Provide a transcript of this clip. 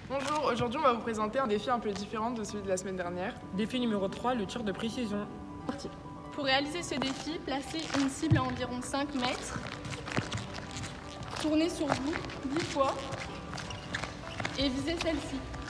Bonjour, aujourd'hui on va vous présenter un défi un peu différent de celui de la semaine dernière. Défi numéro 3, le tir de précision. Parti. Pour réaliser ce défi, placez une cible à environ 5 mètres. Tournez sur vous 10 fois et visez celle-ci.